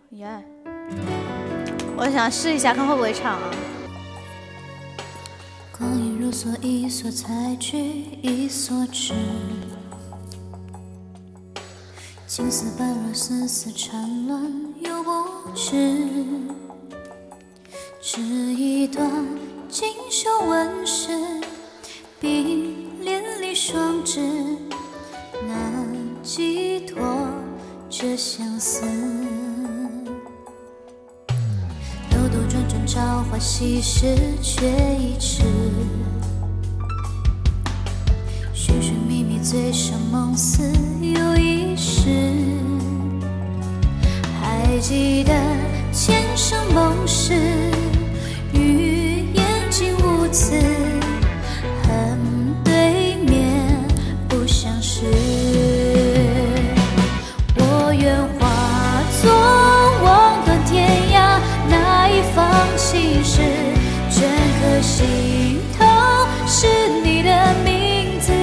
耶！我想试一下，看会不会唱啊。 光阴如梭，一所采菊，一所枝。青丝般若，丝丝缠乱，又不知。织一段锦绣纹饰，碧连理双枝，难寄托这相思。兜兜转转，朝花夕拾，却已迟。寻寻觅觅，醉生梦死，又一世。还记得前生梦事，语言竟无词，恨对面不相识。我愿化作望断天涯那一方青石，镌刻心头是你的名字。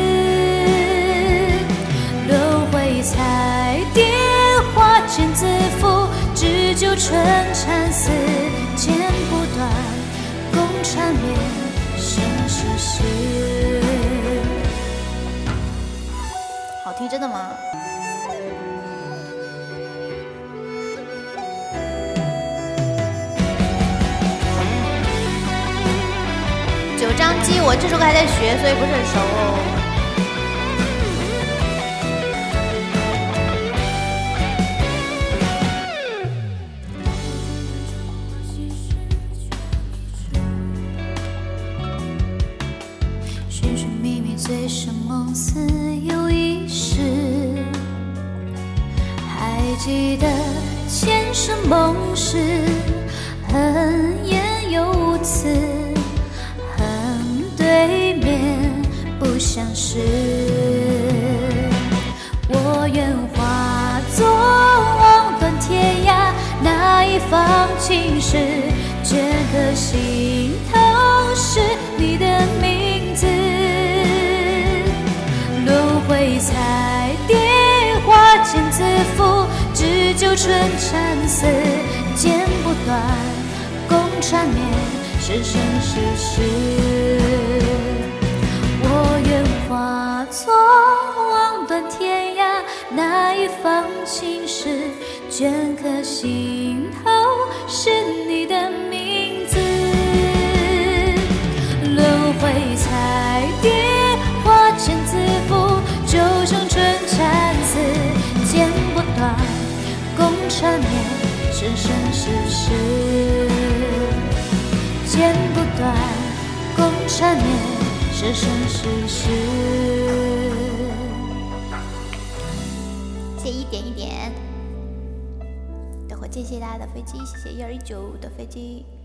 轮回彩蝶，花间自负，织就春蚕丝，剪不断，共缠绵生世世。 好听，真的吗？九张机，我这首歌还在学，所以不是很熟哦。 寻寻觅觅，醉生梦死，又一世。还记得前生梦事，恨言又无词，恨对面不相识。我愿化作望断天涯那一方青石，镌刻心头是你的名字。轮回彩蝶，花间自负，织就春蚕丝，剪不断，共缠绵生生世世。我愿化作望断天涯那一方青石，镌刻心头是你的名字。轮回彩蝶，花间自负，就成春蚕丝，剪不断，共缠绵生生世世。剪不断，共缠绵生生世世。 谢一点一点。等会儿谢谢大家的飞机，谢谢1219的飞机。